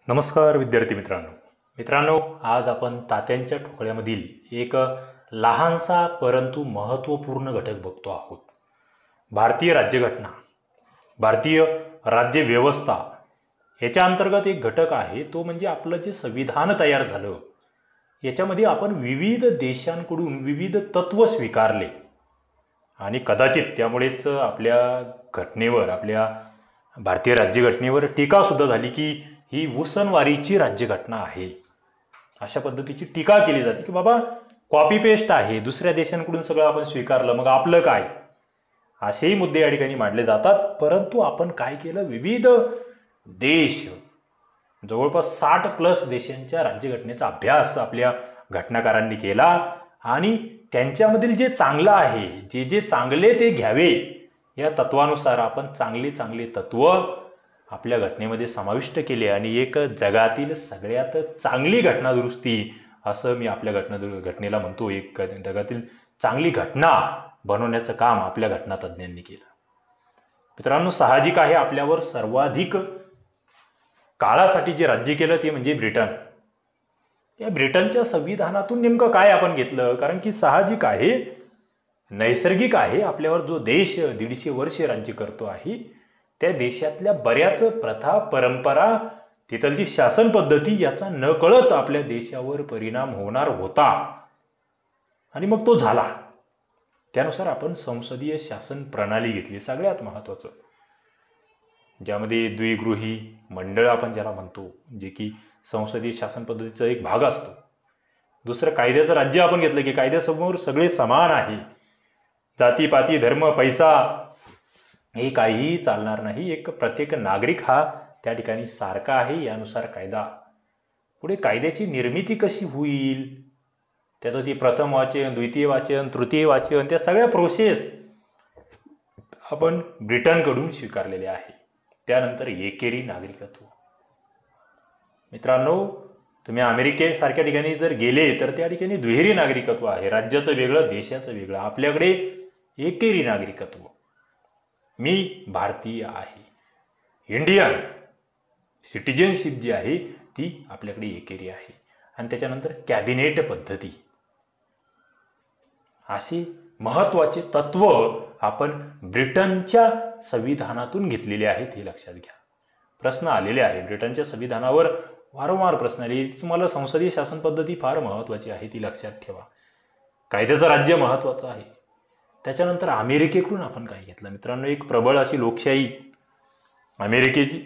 नमस्कार विद्यार्थी मित्रांनो, आज आपण तात्यांच्या ठोकळ्यामधील एक लहानसा परंतु महत्त्वपूर्ण घटक बघतो आहोत. भारतीय राज्यघटना, भारतीय राज्य व्यवस्था याच्या अंतर्गत एक घटक आहे, तो म्हणजे आपलं जे संविधान तयार झालं. याच्यामध्ये आपण विविध देशांकडून विविध तत्त्व स्वीकारले आणि कदाचित त्यामुळेच आपल्या घटनेवर, आपल्या भारतीय राज्यघटनेवर टीकासुद्धा झाली की ही उसनवारीची राज्यघटना आहे. अशा पद्धतीची टीका केली जाते की बाबा कॉपी पेस्ट आहे, दुसऱ्या देशांकडून सगळं आपण स्वीकारलं, मग आपलं काय, असेही मुद्दे या ठिकाणी मांडले जातात. परंतु आपण काय केलं, विविध देश, जवळपास 60+ देशांच्या राज्यघटनेचा अभ्यास आपल्या घटनाकारांनी केला आणि त्यांच्यामधील जे चांगलं आहे, जे जे चांगले ते घ्यावे, या तत्वानुसार आपण चांगले तत्व आपल्या घटनेमध्ये समाविष्ट केले आणि एक जगातील सगळ्यात चांगली घटना दुरुस्ती असं मी आपल्या घटनेला म्हणतो. एक जगातील चांगली घटना बनवण्याचं काम आपल्या घटना तज्ज्ञांनी केलं. मित्रांनो, साहजिक आहे आपल्यावर सर्वाधिक काळासाठी जे राज्य केलं ते म्हणजे ब्रिटन. या ब्रिटनच्या संविधानातून नेमकं काय आपण घेतलं, कारण की साहजिक आहे, नैसर्गिक आहे, आपल्यावर जो देश 150 वर्ष राज्य करतो आहे त्या देशातल्या बऱ्याच प्रथा, परंपरा, तिथलची शासन पद्धती याचा नकळत आपल्या देशावर परिणाम होणार होता आणि मग तो झाला. त्यानुसार आपण संसदीय शासन प्रणाली घेतली. सगळ्यात महत्त्वाचं, ज्यामध्ये द्विगृही मंडळ आपण ज्याला म्हणतो, जे की संसदीय शासन पद्धतीचा एक भाग असतो. दुसरं, कायद्याचं राज्य आपण घेतलं की कायद्यासमोर सगळे समान आहे, जातीपाती, धर्म, पैसा हे काहीही चालणार नाही. एक प्रत्येक नागरिक हा त्या ठिकाणी सारखा आहे, यानुसार कायदा. पुढे कायद्याची निर्मिती कशी होईल, त्याचं ती प्रथम वाचन, द्वितीय वाचन, तृतीय वाचन, त्या सगळ्या प्रोसेस आपण ब्रिटनकडून स्वीकारलेल्या आहे. त्यानंतर एकेरी नागरिकत्व. मित्रांनो, तुम्ही अमेरिकेसारख्या ठिकाणी जर गेले तर त्या ठिकाणी दुहेरी नागरिकत्व आहे, राज्याचं वेगळं, देशाचं वेगळं. आपल्याकडे एकेरी नागरिकत्व. मी भारतीय आहे, इंडियन सिटिझनशिप जी आहे ती आपल्याकडे एकेरी आहे. आणि त्याच्यानंतर कॅबिनेट पद्धती. असे महत्त्वाचे तत्व आपण ब्रिटनच्या संविधानातून घेतलेले आहेत, हे लक्षात घ्या. प्रश्न आलेले आहे ब्रिटनच्या संविधानावर, वारंवार प्रश्न आले. तुम्हाला संसदीय शासन पद्धती फार महत्त्वाची आहे, ती लक्षात ठेवा. कायद्याचं राज्य महत्त्वाचं आहे. त्याच्यानंतर अमेरिकेकडून आपण काय घेतलं मित्रांनो, एक प्रबळ अशी लोकशाही अमेरिकेची.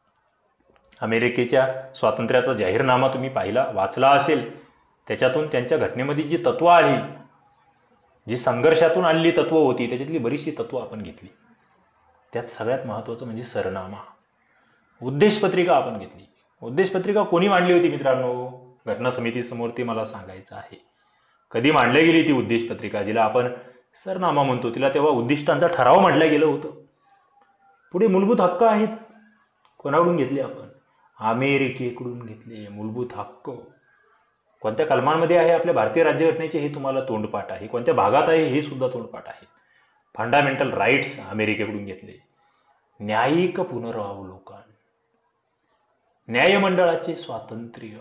अमेरिकेच्या स्वातंत्र्याचा जाहीरनामा तुम्ही वाचला असेल. त्याच्यातून त्यांच्या घटनेमध्ये जी तत्व आली, जी संघर्षातून आलेली तत्व होती, त्याच्यातली बरीचशी तत्व आपण घेतली. त्यात सगळ्यात महत्त्वाचं म्हणजे सरनामा, उद्देशपत्रिका आपण घेतली. उद्देशपत्रिका कोणी मांडली होती मित्रांनो? घटना समितीसमोर, ते मला सांगायचं आहे. कधी मांडली गेली ती उद्देशपत्रिका, जिला आपण सरनामा म्हणतो, तिला तेव्हा उद्दिष्टांचा ठराव मांडलं गेलं होतं. पुढे मूलभूत हक्क आहेत, कोणाकडून घेतले आपण? अमेरिकेकडून घेतले. मूलभूत हक्क कोणत्या कलमांमध्ये आहे आपल्या भारतीय राज्यघटनेचे, हे तुम्हाला तोंडपाठ आहे. कोणत्या भागात आहे हे सुद्धा तोंडपाठ आहे. फंडामेंटल राईट्स अमेरिकेकडून घेतले. न्यायिक पुनरावलोकन, न्यायमंडळाचे स्वातंत्र्य,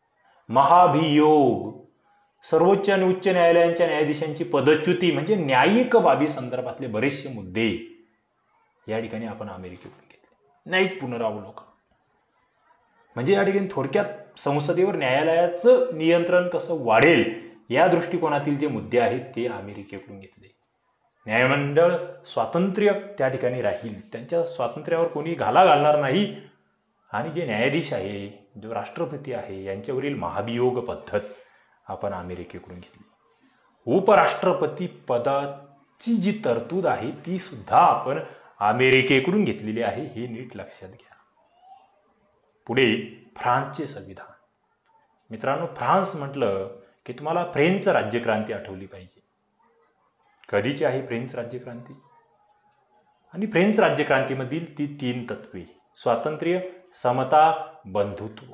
महाभियोग, सर्वोच्च आणि उच्च न्यायालयांच्या न्यायाधीशांची पदच्युती, म्हणजे न्यायिक बाबी संदर्भातले बरेचसे मुद्दे या ठिकाणी आपण अमेरिकेकडून घेतले. न्यायिक पुनरावलोकन म्हणजे या ठिकाणी थोडक्यात संसदेवर न्यायालयाचं नियंत्रण कसं वाढेल या दृष्टिकोनातील जे मुद्दे आहेत ते अमेरिकेकडून घेतले. न्यायमंडळ स्वातंत्र्य त्या ठिकाणी राहील, त्यांच्या स्वातंत्र्यावर कोणी घाला घालणार नाही. आणि जे न्यायाधीश आहे, जो राष्ट्रपती आहे, यांच्यावरील महाभियोग पद्धत आपण अमेरिकेकडून घेतली. उपराष्ट्रपती पदाची जी तरतूद आहे ती सुद्धा आपण अमेरिकेकडून घेतलेली आहे, हे नीट लक्षात घ्या. पुढे फ्रान्सचे संविधान. मित्रांनो, फ्रान्स म्हटलं की तुम्हाला फ्रेंच राज्यक्रांती आठवली पाहिजे. कधीची आहे फ्रेंच राज्यक्रांती? आणि फ्रेंच राज्यक्रांतीमधील ती 3 तत्वे, स्वातंत्र्य, समता, बंधुत्व,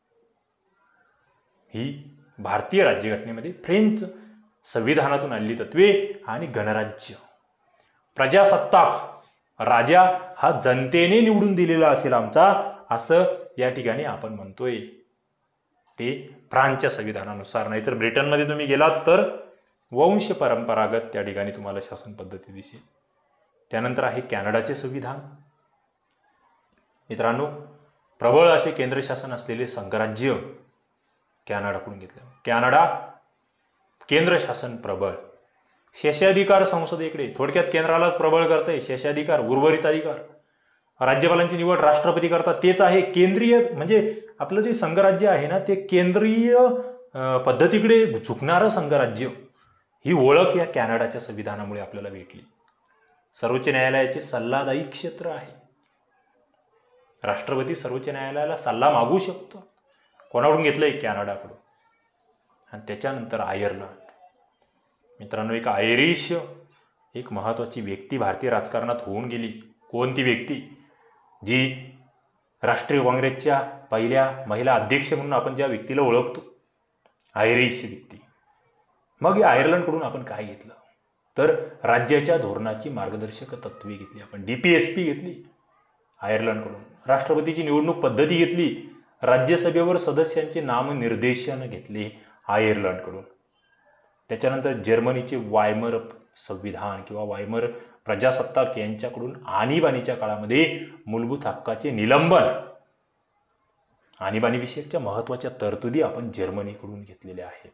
ही भारतीय राज्यघटनेमध्ये फ्रेंच संविधानातून आलेली तत्वे. आणि गणराज्य, प्रजासत्ताक, राजा हा जनतेने निवडून दिलेला असेल आमचा असं या ठिकाणी आपण म्हणतोय ते फ्रान्सच्या संविधानानुसार. नाहीतर ब्रिटनमध्ये तुम्ही गेलात तर वंश परंपरागत त्या ठिकाणी तुम्हाला शासन पद्धती दिसेल. त्यानंतर आहे कॅनडाचे संविधान. मित्रांनो, प्रबळ असे केंद्रशासन असलेले संघराज्य कॅनडाकडून घेतलं. कॅनडा केंद्र शासन प्रबळ, शेषाधिकार संसदेकडे, थोडक्यात केंद्रालाच प्रबळ करते. शेषाधिकार, उर्वरित अधिकार राज्यपालांची निवड राष्ट्रपती करतात. तेच आहे केंद्रीय, म्हणजे आपलं जे संघराज्य आहे ना ते केंद्रीय पद्धतीकडे झुकणारं संघराज्य. ही ओळख या कॅनडाच्या संविधानामुळे आपल्याला भेटली. सर्वोच्च न्यायालयाचे सल्लादायी क्षेत्र आहे. राष्ट्रपती सर्वोच्च न्यायालयाला सल्ला मागू शकतो. कोणाकडून घेतलंय? कॅनडाकडून. आणि त्याच्यानंतर आयर्लंड. मित्रांनो, एक आयरिश एक महत्वाची व्यक्ती भारतीय राजकारणात होऊन गेली. कोणती व्यक्ती? जी राष्ट्रीय काँग्रेसच्या पहिल्या महिला अध्यक्ष म्हणून आपण ज्या व्यक्तीला ओळखतो, आयरिश व्यक्ती. मग या आयर्लंडकडून आपण काय घेतलं? तर राज्याच्या धोरणाची मार्गदर्शक तत्त्वे घेतली आपण. DPSP घेतली आयर्लंडकडून. राष्ट्रपतीची निवडणूक पद्धती घेतली. राज्यसभेवर सदस्यांचे नामनिर्देशन घेतले आयर्लंडकडून. त्याच्यानंतर जर्मनीचे वायमर संविधान किंवा वायमर प्रजासत्ताक यांच्याकडून आणीबाणीच्या काळामध्ये मूलभूत हक्काचे निलंबन, आणीबाणीविषयकच्या महत्त्वाच्या तरतुदी आपण जर्मनीकडून घेतलेल्या आहेत.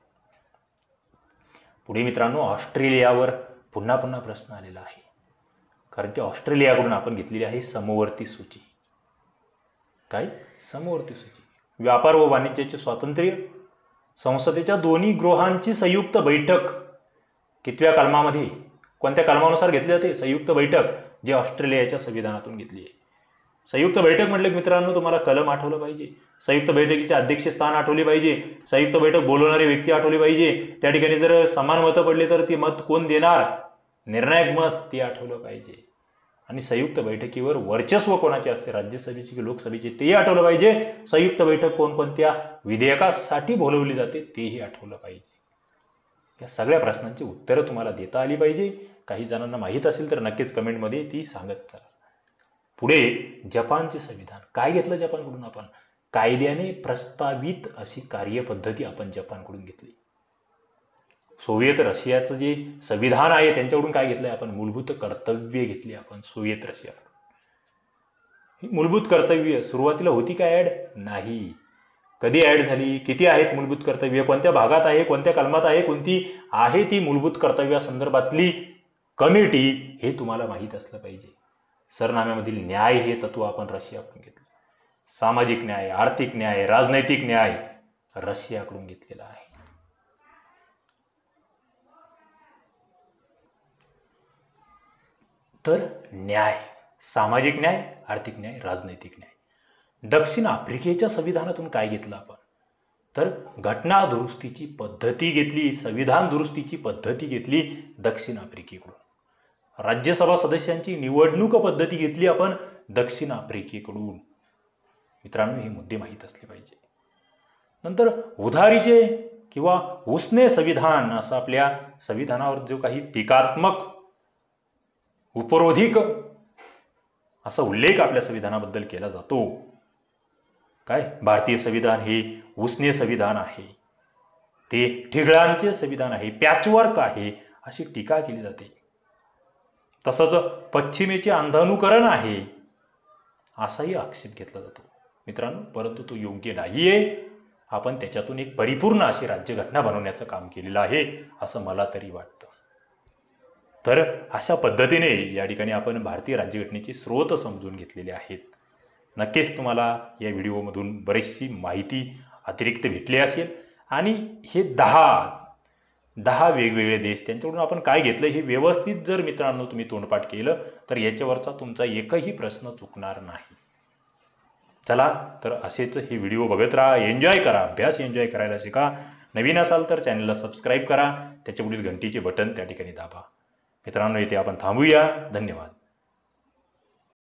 पुढे मित्रांनो, ऑस्ट्रेलियावर पुन्हा पुन्हा प्रश्न आलेला आहे, कारण की ऑस्ट्रेलियाकडून आपण घेतलेली आहे समवर्ती सूची. काय? समवर्ती सूची. व्यापार व वाणिज्याचे स्वातंत्र्य, संसदेच्या दोन्ही गृहांची संयुक्त बैठक कितव्या कलमामध्ये, कोणत्या कलमानुसार घेतली जाते? संयुक्त बैठक, जे ऑस्ट्रेलियाच्या संविधानातून घेतली आहे. संयुक्त बैठक म्हटलं की मित्रांनो तुम्हाला कलम आठवलं पाहिजे, संयुक्त बैठकीचे अध्यक्षस्थान आठवले पाहिजे, संयुक्त बैठक बोलवणारी व्यक्ती आठवली पाहिजे, त्या ठिकाणी जर समान मतं पडली तर ती मत कोण देणार, निर्णायक मत, ते आठवलं पाहिजे. आणि संयुक्त बैठकीवर वर्चस्व कोणाचे असते, राज्यसभेची की लोकसभेची, तेही आठवलं पाहिजे. संयुक्त बैठक कोणकोणत्या विधेयकासाठी बोलवली जाते तेही आठवलं पाहिजे. या सगळ्या प्रश्नांची उत्तरं तुम्हाला देता आली पाहिजे. काही जणांना माहीत असेल तर नक्कीच कमेंटमध्ये ती सांगत चला. पुढे जपानचे संविधान. काय घेतलं जपानकडून आपण? कायद्याने प्रस्तावित अशी कार्यपद्धती आपण जपानकडून घेतली. सोव्हिएत रशियाचं जे संविधान आहे त्यांच्याकडून काय घेतलंय आपण? मूलभूत कर्तव्ये घेतली आपण सोव्हिएत रशिया. ही मूलभूत कर्तव्य सुरुवातीला होती का ॲड? नाही. कधी ॲड झाली? किती आहेत मूलभूत कर्तव्य? कोणत्या भागात आहे? कोणत्या कलमात आहे? कोणती आहे ती मूलभूत कर्तव्यासंदर्भातली कमिटी? हे तुम्हाला माहीत असलं पाहिजे. सरनाम्यामधील न्याय हे तत्व आपण रशियाकडून घेतलं. सामाजिक न्याय, आर्थिक न्याय, राजनैतिक न्याय रशियाकडून घेतलेला आहे. तर न्याय, सामाजिक न्याय, आर्थिक न्याय, राजनैतिक न्याय. दक्षिण आफ्रिकेच्या संविधानातून काय घेतलं आपण? तर घटना दुरुस्तीची पद्धती घेतली, संविधान दुरुस्तीची पद्धती घेतली दक्षिण आफ्रिकेकडून. राज्यसभा सदस्यांची निवडणूक पद्धती घेतली आपण दक्षिण आफ्रिकेकडून. मित्रांनो, हे मुद्दे माहीत असले पाहिजे. नंतर उधारीचे किंवा उसने संविधान असं आपल्या संविधानावर जो काही टीकात्मक उपरोधिक असा उल्लेख आपल्या संविधानाबद्दल केला जातो. काय? भारतीय संविधान हे उसने संविधान आहे, ते ठिगळांचे संविधान आहे, पॅचवर्क आहे, अशी टीका केली जाते. तसंच पश्चिमेचे अंधानुकरण आहे असाही आक्षेप घेतला जातो मित्रांनो. परंतु तो योग्य नाहीये. आपण त्याच्यातून एक परिपूर्ण अशी राज्यघटना बनवण्याचं काम केलेलं आहे असं मला तरी वाटतं. तर अशा पद्धतीने या ठिकाणी आपण भारतीय राज्यघटनेचे स्रोत समजून घेतलेले आहेत. नक्कीच तुम्हाला या व्हिडिओमधून बरीचशी माहिती अतिरिक्त भेटली असेल. आणि हे 10 वेगवेगळे देश, त्यांच्याकडून आपण काय घेतलं हे व्यवस्थित जर मित्रांनो तुम्ही तोंडपाठ केलं तर याच्यावरचा तुमचा एकही प्रश्न चुकणार नाही. चला तर असेच हे व्हिडिओ बघत राहा, एन्जॉय करा, अभ्यास एन्जॉय करायला शिका. नवीन असाल तर चॅनलला सबस्क्राईब करा, त्याच्यापुढील घंटीचे बटन त्या ठिकाणी दाबा. मित्रांनो, इथे आपण थांबूया. धन्यवाद.